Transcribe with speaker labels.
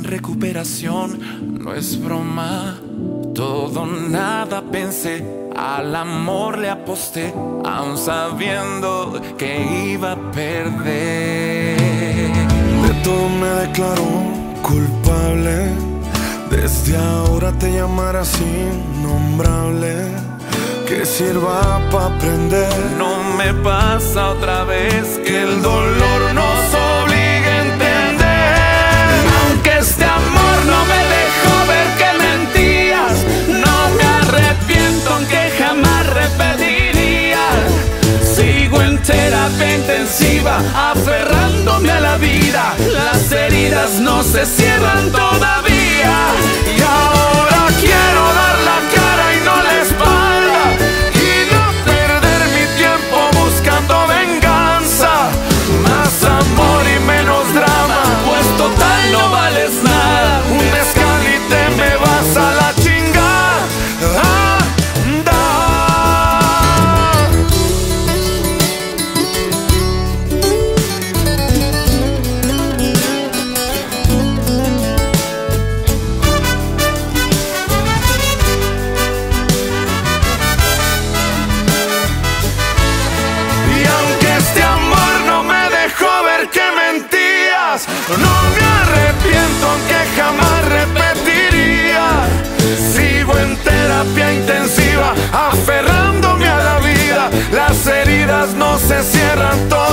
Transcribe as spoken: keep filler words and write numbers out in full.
Speaker 1: en recuperación, no es broma. Todo nada pensé, al amor le aposté, aun sabiendo que iba a perder.
Speaker 2: De todo me declaro culpable, desde ahora te llamarás innombrable. Que sirva pa' aprender.
Speaker 1: No me pasa otra vez que el dolor nos obligue a entender. Aunque este amor no me dejó ver que mentías, no me arrepiento aunque jamás repetiría. Sigo en terapia intensiva, aferrándome a la vida. Las heridas no se cierran todavía. Y ahora quiero dar la cara y no la espalda, y no perder mi tiempo buscando venganza. Más amor y menos drama, pues total no vales nada. Un mezcal y te me vas a la chingada. No me arrepiento aunque jamás repetiría. Sigo en terapia intensiva, aferrándome a la vida. Las heridas no se cierran todas.